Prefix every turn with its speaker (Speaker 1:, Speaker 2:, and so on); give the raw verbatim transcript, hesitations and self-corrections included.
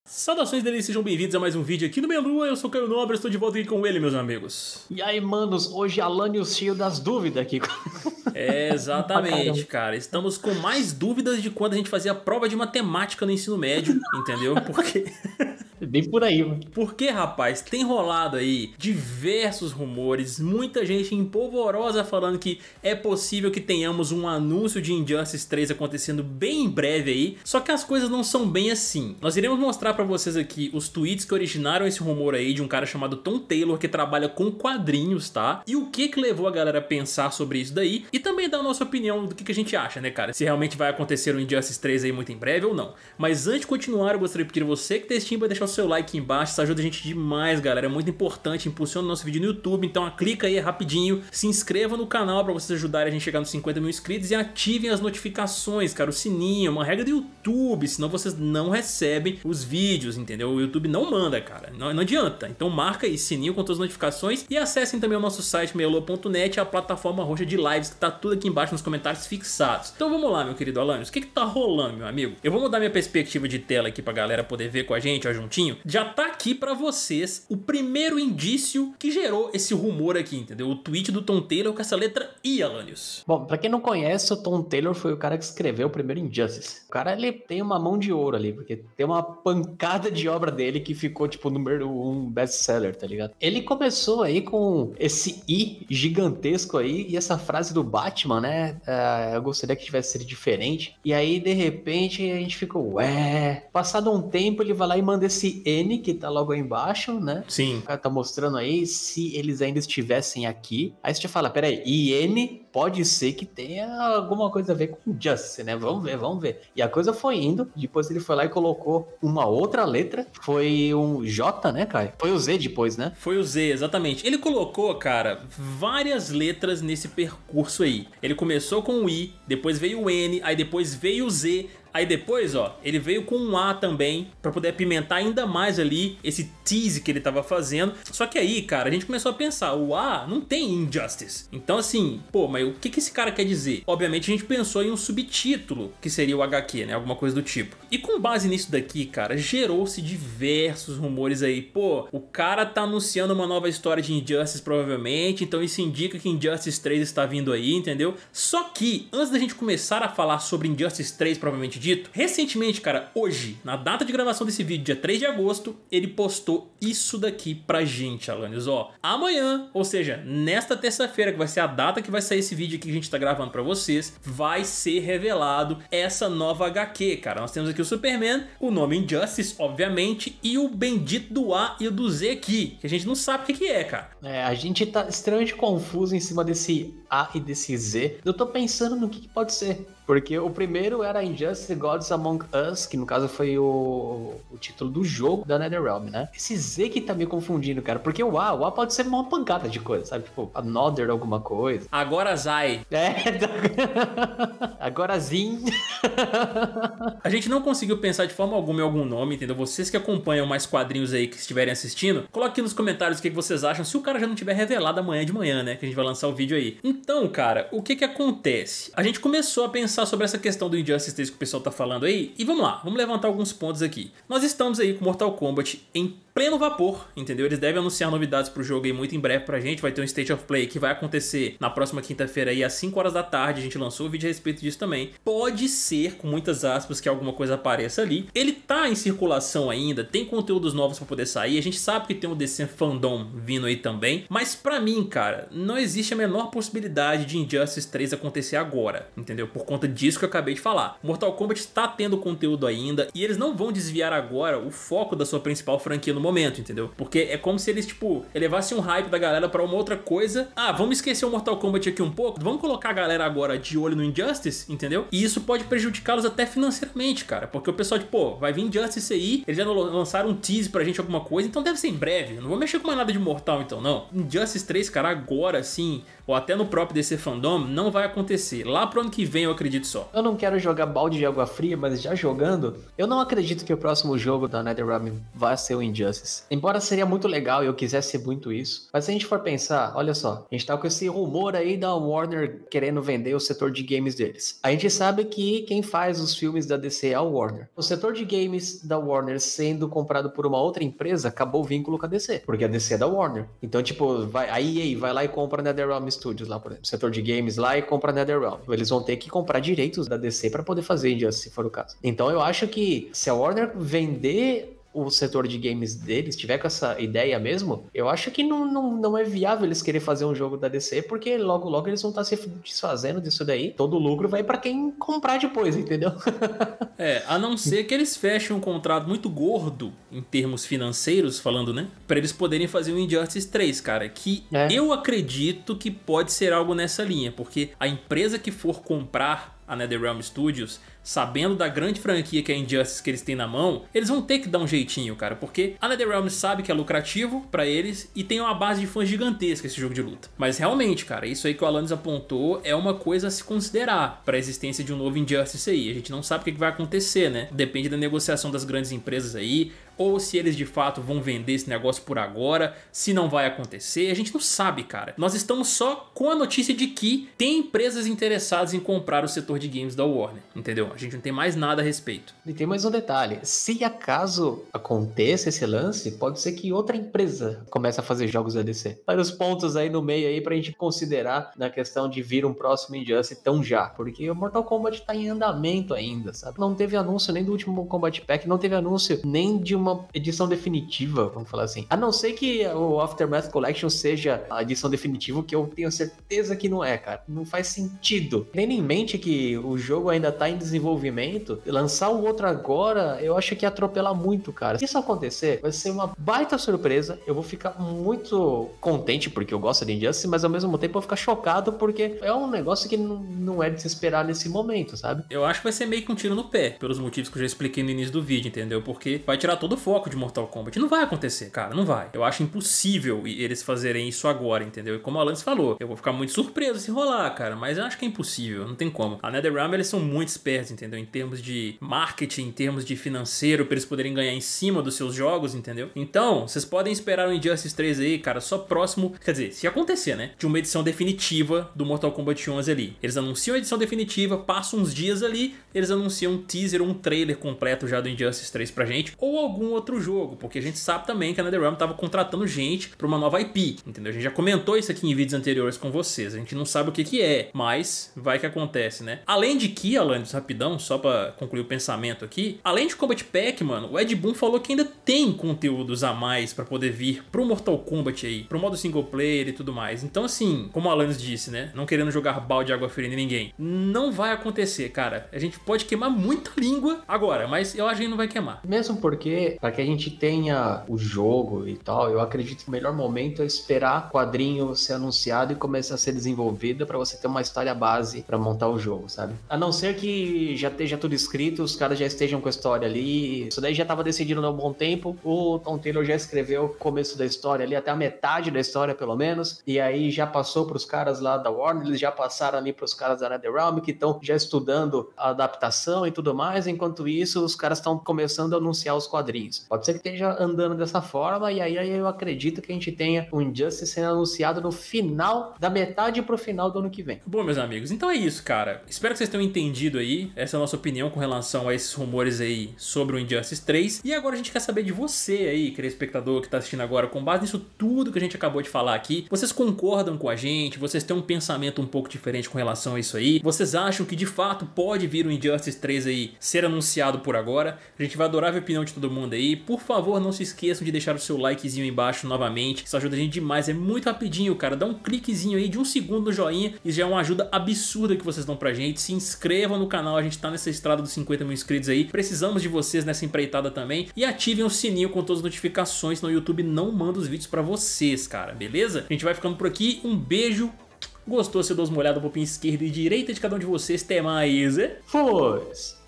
Speaker 1: Saudações deles, sejam bem-vindos a mais um vídeo aqui no Melu. Eu sou o Caio Nobre, estou de volta aqui com ele, meus amigos.
Speaker 2: E aí, manos, hoje Alanios cheio das dúvidas aqui.
Speaker 1: É, exatamente, cara. Estamos com mais dúvidas de quando a gente fazia prova de matemática no ensino médio, entendeu? Porque...
Speaker 2: Bem por aí, mano.
Speaker 1: Porque, rapaz, tem rolado aí diversos rumores, muita gente empolvorosa falando que é possível que tenhamos um anúncio de Injustice três acontecendo bem em breve aí, só que as coisas não são bem assim. Nós iremos mostrar pra vocês aqui os tweets que originaram esse rumor aí de um cara chamado Tom Taylor, que trabalha com quadrinhos, tá? E o que que levou a galera a pensar sobre isso daí, e também dar a nossa opinião do que que a gente acha, né, cara? Se realmente vai acontecer o Injustice três aí muito em breve ou não. Mas antes de continuar, eu gostaria de pedir a você que tem Steam pra deixar o seu like aqui embaixo, isso ajuda a gente demais, galera, é muito importante, impulsiona o nosso vídeo no YouTube, então clica aí rapidinho, se inscreva no canal pra vocês ajudarem a gente a chegar nos cinquenta mil inscritos e ativem as notificações, cara, o sininho, é uma regra do YouTube, senão vocês não recebem os vídeos, entendeu? O YouTube não manda, cara, não, não adianta, então marca aí, sininho com todas as notificações e acessem também o nosso site melu ponto net, a plataforma roxa de lives que tá tudo aqui embaixo nos comentários fixados. Então vamos lá, meu querido Alanios, o que que tá rolando, meu amigo? Eu vou mudar minha perspectiva de tela aqui pra galera poder ver com a gente, ó, juntinho. Já tá aqui pra vocês o primeiro indício que gerou esse rumor aqui, entendeu? O tweet do Tom Taylor com essa letra I, Alanios.
Speaker 2: Bom, pra quem não conhece, o Tom Taylor foi o cara que escreveu o primeiro Injustice. O cara, ele tem uma mão de ouro ali, porque tem uma pancada de obra dele que ficou, tipo, número um best-seller, tá ligado? Ele começou aí com esse I gigantesco aí e essa frase do Batman, né? Uh, eu gostaria que tivesse sido diferente. E aí, de repente, a gente ficou, ué... Passado um tempo, ele vai lá e manda esse N, que tá logo aí embaixo, né?
Speaker 1: Sim.
Speaker 2: O cara tá mostrando aí se eles ainda estivessem aqui. Aí você já fala, peraí, I N pode ser que tenha alguma coisa a ver com Justice, né? Vamos ver, vamos ver. E a coisa foi indo, depois ele foi lá e colocou uma outra letra, foi um J, né, Caio? Foi o Z depois, né?
Speaker 1: Foi o Z, exatamente. Ele colocou, cara, várias letras nesse percurso aí. Ele começou com o I, depois veio o N, aí depois veio o Z. Aí depois, ó, ele veio com um A também, pra poder apimentar ainda mais ali esse tease que ele tava fazendo. Só que aí, cara, a gente começou a pensar, o A não tem Injustice. Então assim, pô, mas o que que esse cara quer dizer? Obviamente a gente pensou em um subtítulo, que seria o H Q, né, alguma coisa do tipo. E com base nisso daqui, cara, gerou-se diversos rumores aí. Pô, o cara tá anunciando uma nova história de Injustice provavelmente, então isso indica que Injustice três está vindo aí, entendeu? Só que, antes da gente começar a falar sobre Injustice três provavelmente dito, recentemente, cara, hoje, na data de gravação desse vídeo, dia três de agosto, ele postou isso daqui pra gente, Alanios, ó. Amanhã, ou seja, nesta terça-feira, que vai ser a data que vai sair esse vídeo aqui que a gente tá gravando pra vocês, vai ser revelado essa nova H Q, cara. Nós temos aqui o Superman, o nome Injustice, obviamente, e o bendito do A e o do Z aqui, que a gente não sabe o que que é, cara.
Speaker 2: É, a gente tá extremamente confuso em cima desse A e desse Z. Eu tô pensando no que, que pode ser. Porque o primeiro era Injustice Gods Among Us, que no caso foi o, o título do jogo da NetherRealm, né? Esse Z que tá me confundindo, cara. Porque o A, o A pode ser uma pancada de coisa, sabe? Tipo, Another alguma coisa.
Speaker 1: Agora Zai.
Speaker 2: É, agora Zin.
Speaker 1: A gente não conseguiu pensar de forma alguma em algum nome, entendeu? Vocês que acompanham mais quadrinhos aí que estiverem assistindo, coloque aqui nos comentários o que vocês acham, se o cara já não tiver revelado amanhã de manhã, né? Que a gente vai lançar o vídeo aí. Então, cara, o que que acontece? A gente começou a pensar sobre essa questão do Injustice três que o pessoal tá falando aí, e vamos lá, vamos levantar alguns pontos aqui. Nós estamos aí com Mortal Kombat em pleno vapor, entendeu? Eles devem anunciar novidades pro jogo aí muito em breve pra gente, vai ter um State of Play que vai acontecer na próxima quinta-feira aí às cinco horas da tarde, a gente lançou o vídeo a respeito disso também. Pode ser, com muitas aspas, que alguma coisa apareça ali. Ele tá em circulação ainda, tem conteúdos novos pra poder sair, a gente sabe que tem o D C Fandom vindo aí também, mas pra mim, cara, não existe a menor possibilidade de Injustice três acontecer agora, entendeu? Por conta disso que eu acabei de falar. Mortal Kombat está tendo conteúdo ainda e eles não vão desviar agora o foco da sua principal franquia no momento, entendeu? Porque é como se eles, tipo, elevassem um hype da galera pra uma outra coisa. Ah, vamos esquecer o Mortal Kombat aqui um pouco, vamos colocar a galera agora de olho no Injustice, entendeu? E isso pode prejudicá-los até financeiramente, cara, porque o pessoal, tipo, pô, vai vir Injustice aí, eles já lançaram um tease pra gente alguma coisa, então deve ser em breve, eu não vou mexer com mais nada de Mortal então, não. Injustice três, cara, agora sim, ou até no próprio D C Fandom, não vai acontecer. Lá pro ano que vem eu acredito só.
Speaker 2: Eu não quero jogar balde de água fria, mas já jogando, eu não acredito que o próximo jogo da NetherRealm vai ser o Injustice. Injustice. Embora seria muito legal e eu quisesse muito isso, mas se a gente for pensar, olha só, a gente tá com esse rumor aí da Warner querendo vender o setor de games deles. A gente sabe que quem faz os filmes da D C é a Warner. O setor de games da Warner sendo comprado por uma outra empresa, acabou o vínculo com a D C, porque a D C é da Warner. Então, tipo, vai, a E A vai lá e compra a NetherRealm Studios lá, por exemplo, o setor de games lá e compra a NetherRealm. Eles vão ter que comprar direitos da D C para poder fazer Injustice, se for o caso. Então, eu acho que se a Warner vender o setor de games deles, tiver com essa ideia mesmo, eu acho que não, não, não é viável eles querer fazer um jogo da D C, porque logo logo eles vão estar se desfazendo disso daí, todo o lucro vai pra quem comprar depois, entendeu?
Speaker 1: É, a não ser que eles fechem um contrato muito gordo, em termos financeiros falando, né? Pra eles poderem fazer o Injustice três, cara, que é. Eu acredito que pode ser algo nessa linha, porque a empresa que for comprar a NetherRealm Studios, sabendo da grande franquia que é a Injustice que eles têm na mão, eles vão ter que dar um jeitinho, cara, porque a NetherRealm sabe que é lucrativo pra eles e tem uma base de fãs gigantesca esse jogo de luta. Mas realmente, cara, isso aí que o Alanis apontou é uma coisa a se considerar pra existência de um novo Injustice aí. A gente não sabe o que vai acontecer, né? Depende da negociação das grandes empresas aí, ou se eles de fato vão vender esse negócio por agora, se não vai acontecer, a gente não sabe, cara. Nós estamos só com a notícia de que tem empresas interessadas em comprar o setor de games da Warner, entendeu? A gente não tem mais nada a respeito.
Speaker 2: E tem mais um detalhe, se acaso aconteça esse lance, pode ser que outra empresa comece a fazer jogos da D C. Vários pontos aí no meio aí pra gente considerar na questão de vir um próximo Injustice tão já, porque o Mortal Kombat tá em andamento ainda, sabe? Não teve anúncio nem do último Combat Pack, não teve anúncio nem de uma edição definitiva, vamos falar assim. A não ser que o Aftermath Collection seja a edição definitiva, que eu tenho certeza que não é, cara. Não faz sentido. Tendo em mente que o jogo ainda tá em desenvolvimento, lançar o outro agora, eu acho que ia atropelar muito, cara. Se isso acontecer, vai ser uma baita surpresa. Eu vou ficar muito contente, porque eu gosto de Injustice, mas ao mesmo tempo eu vou ficar chocado, porque é um negócio que não, não é de se esperar nesse momento, sabe?
Speaker 1: Eu acho que vai ser meio que um tiro no pé, pelos motivos que eu já expliquei no início do vídeo, entendeu? Porque vai tirar todo o foco de Mortal Kombat. Não vai acontecer, cara, não vai. Eu acho impossível eles fazerem isso agora, entendeu? E como a Alanis falou, eu vou ficar muito surpreso se rolar, cara, mas eu acho que é impossível, não tem como. A NetherRealm, eles são muito espertos, entendeu? Em termos de marketing, em termos de financeiro, pra eles poderem ganhar em cima dos seus jogos, entendeu? Então, vocês podem esperar o Injustice três aí, cara, só próximo, quer dizer, se acontecer, né? De uma edição definitiva do Mortal Kombat onze ali. Eles anunciam a edição definitiva, passam uns dias ali, eles anunciam um teaser, um trailer completo já do Injustice três pra gente, ou algum outro jogo, porque a gente sabe também que a NetherRealm tava contratando gente pra uma nova I P, entendeu? A gente já comentou isso aqui em vídeos anteriores com vocês, a gente não sabe o que que é, mas vai que acontece, né? Além de que, Alanis, rapidão, só pra concluir o pensamento aqui, além de Combat Pack, mano, o Ed Boon falou que ainda tem conteúdos a mais pra poder vir pro Mortal Kombat aí, pro modo single player e tudo mais. Então assim, como o Alanis disse, né, não querendo jogar balde de água fria em ninguém, não vai acontecer, cara. A gente pode queimar muita língua agora, mas eu acho que não vai queimar.
Speaker 2: Mesmo porque, para que a gente tenha o jogo e tal, eu acredito que o melhor momento é esperar o quadrinho ser anunciado e começar a ser desenvolvido para você ter uma história base para montar o jogo, sabe? A não ser que já esteja tudo escrito, os caras já estejam com a história ali, isso daí já estava decidido há um bom tempo, o Tom Taylor já escreveu o começo da história ali, até a metade da história pelo menos, e aí já passou para os caras lá da Warner, eles já passaram ali para os caras da NetherRealm, que estão já estudando a adaptação e tudo mais, enquanto isso os caras estão começando a anunciar os quadrinhos. Pode ser que esteja andando dessa forma, e aí eu acredito que a gente tenha o Injustice sendo anunciado no final, da metade pro final do ano que vem.
Speaker 1: Bom, meus amigos, então é isso, cara. Espero que vocês tenham entendido aí, essa é a nossa opinião com relação a esses rumores aí sobre o Injustice três. E agora a gente quer saber de você aí, querido espectador que tá assistindo agora, com base nisso tudo que a gente acabou de falar aqui. Vocês concordam com a gente? Vocês têm um pensamento um pouco diferente com relação a isso aí? Vocês acham que de fato pode vir o Injustice três aí ser anunciado por agora? A gente vai adorar ver a opinião de todo mundo aí. Por favor, não se esqueçam de deixar o seu likezinho aí embaixo novamente. Isso ajuda a gente demais, é muito rapidinho, cara. Dá um cliquezinho aí de um segundo no joinha e já é uma ajuda absurda que vocês dão pra gente. Se inscrevam no canal, a gente tá nessa estrada dos cinquenta mil inscritos aí. Precisamos de vocês nessa empreitada também. E ativem o sininho com todas as notificações, senão o YouTube não manda os vídeos pra vocês, cara, beleza? A gente vai ficando por aqui, um beijo. Gostou? Se eu dou uma olhada no pouquinho esquerda e direita de cada um de vocês, até mais.
Speaker 2: Fui!